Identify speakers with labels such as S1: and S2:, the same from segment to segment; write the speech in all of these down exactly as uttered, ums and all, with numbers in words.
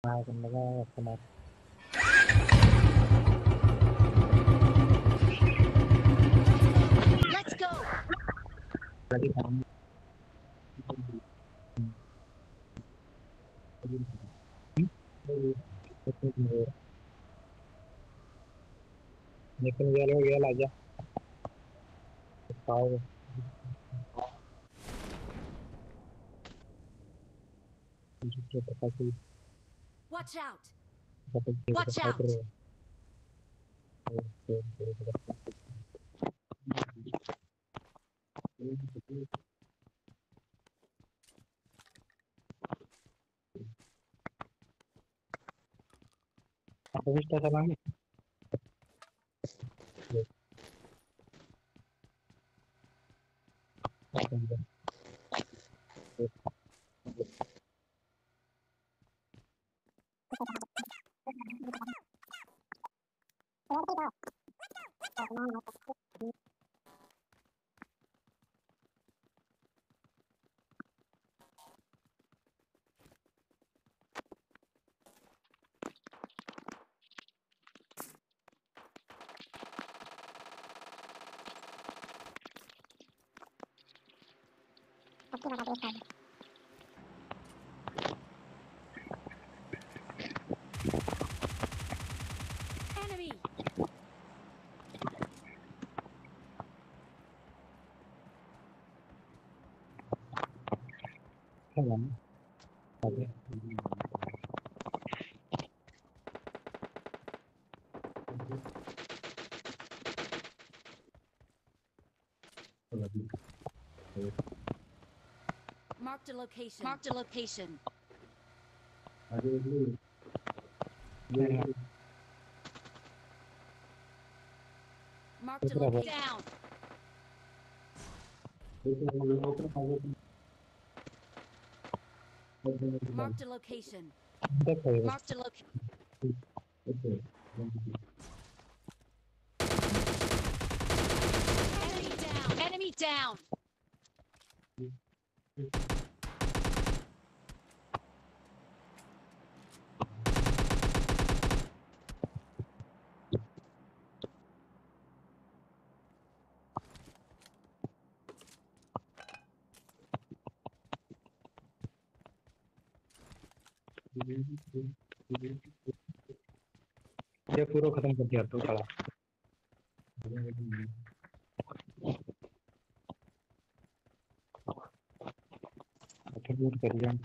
S1: มากันแล้วก็สมัคร
S2: Let's go.
S1: อะไรที่ทำनिकल गया लो गया आजा पाओ जो पता चल
S2: Watch out.
S1: पता चल
S2: Watch
S1: पता
S2: out.
S1: चल apa sih kita salah nih
S2: Enemy.
S1: kawan oke
S2: Marked a location. Marked a location. Marked a
S1: Bravo.
S2: location. Down. Marked a location.
S1: देखो
S2: Marked a location. Enemy down. Enemy down.
S1: ये पूरा खत्म कर दिया तो साला कंट्रीब्यूट कर दिया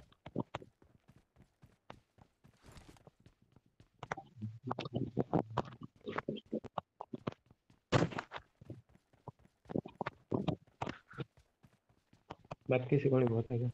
S1: बात किसी को नहीं बहुत है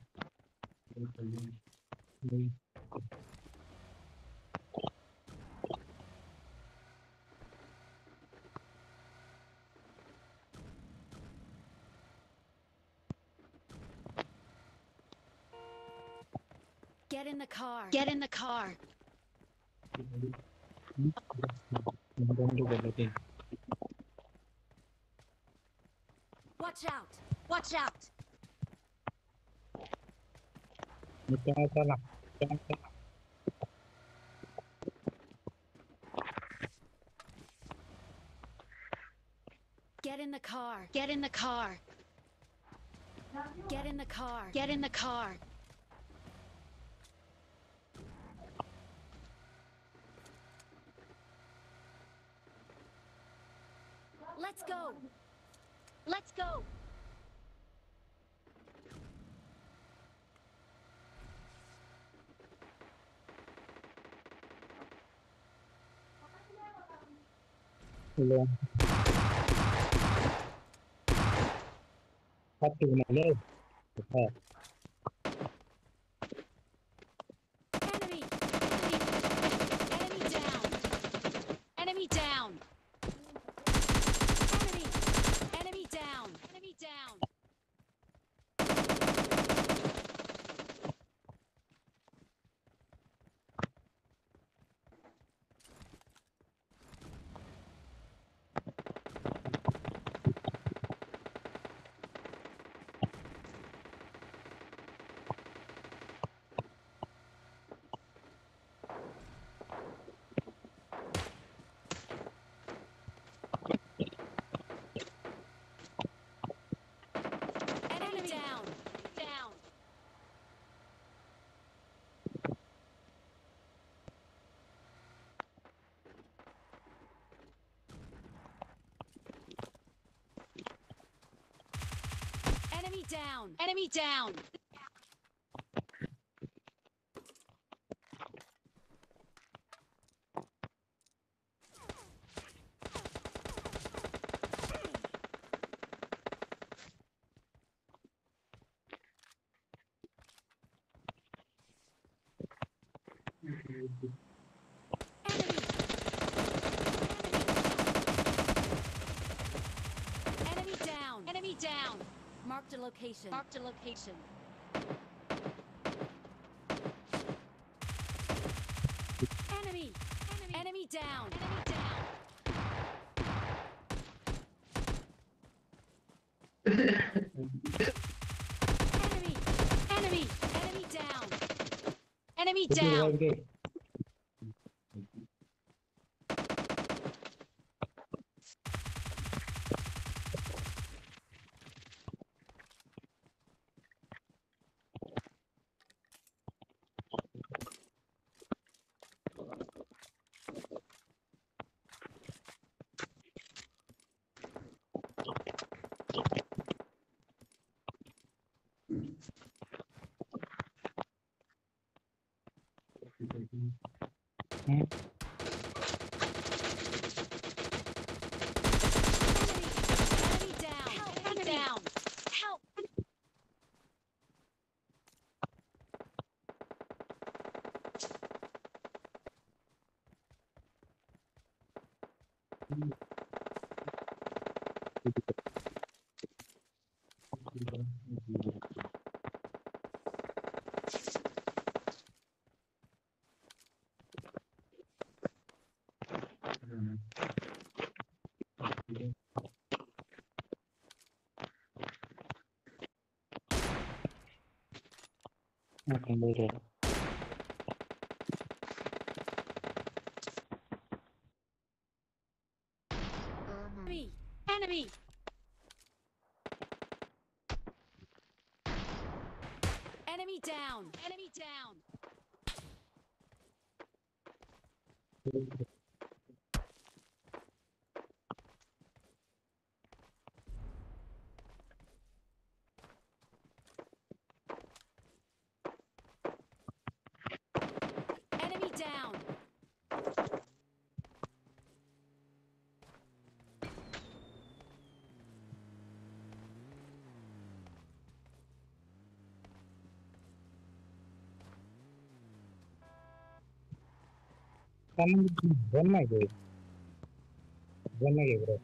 S2: Get in the car. Get in the car. Watch out. Watch out.
S1: चला चला चला चला
S2: Get in the car. Get in the car. Get in the car. Get in the car. Let's go. Let's go.
S1: Hello. Satu mana? Okay.
S2: Enemy. Enemy down. Enemy down. Enemy. Enemy down. Enemy down. down! Enemy down! Enemy! Enemy down! Enemy down! Marked a location. Marked a location. Enemy! Enemy! Enemy down! Enemy down! Enemy! Enemy! Enemy down! Enemy
S1: Good
S2: down!
S1: revive day. Hmm.
S2: Enemy down! Help! Enemy down! Help!
S1: Okay, later.
S2: Enemy! Enemy! Enemy down! Enemy down! Enemy down!
S1: Come one my day. One my day, bro.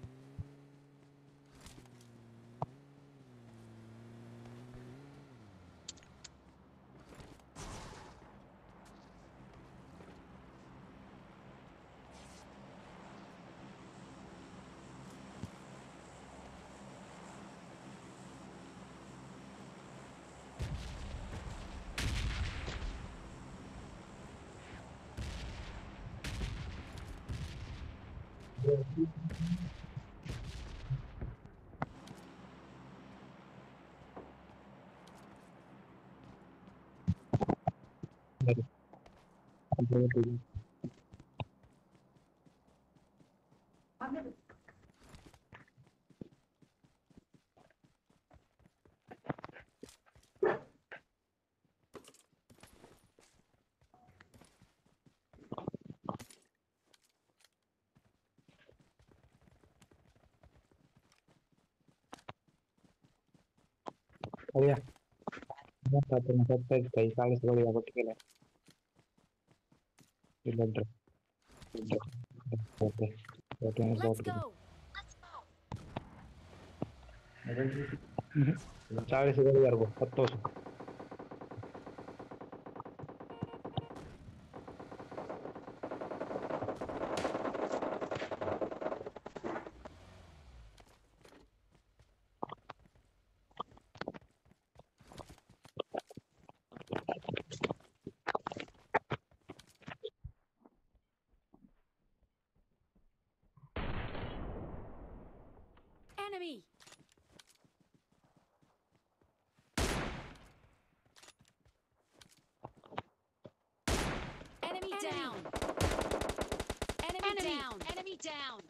S1: Oh yeah. No, tapi masa tadi kali kali sekali aku tinggal. Tidak ada. Oke. Oke,
S2: Let's
S1: oke.
S2: go!
S1: Charlie sekali aku. Betul.
S2: Enemy! Enemy down! Enemy down! Enemy down!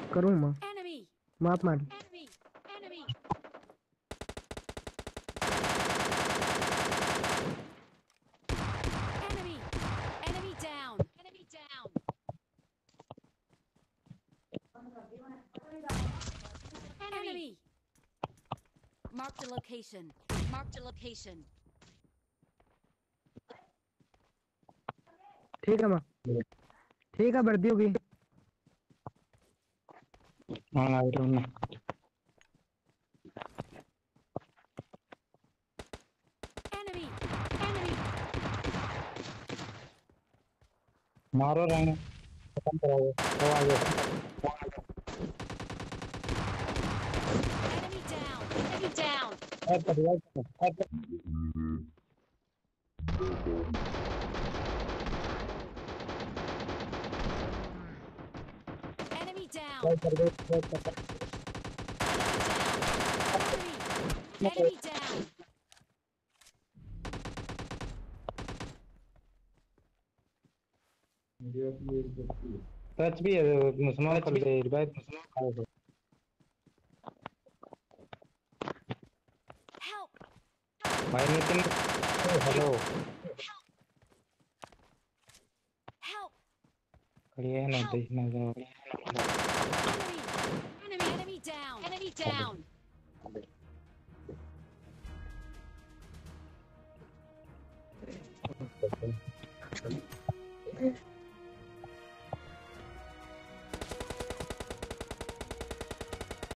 S3: करूँ मैं
S2: Enemy!
S3: माफ मार
S2: Enemy! Enemy! Enemy! Enemy down! Enemy down! Enemy! Marked a location. Marked a location.
S3: ठीक है माँ ठीक है वर्दी होगी
S1: हाँ आ रहा हूँ मैं
S2: Enemy! Enemy!
S1: मारो रंग खत्म कराओ वो आ गया
S2: Enemy down! Enemy down!
S1: Add कर दिया ऐड कर
S2: Enemy down!
S1: ऐड कर दो ऐड कर
S2: Enemy! Enemy down!
S1: टच भी है स्मॉल कर दे रिवाइव स्मॉल कर
S2: Help!
S1: भाई नितिन हेलो
S2: Help!
S1: खड़िया है ना देखना जाओ
S2: Enemy! Enemy! Enemy down! Enemy down!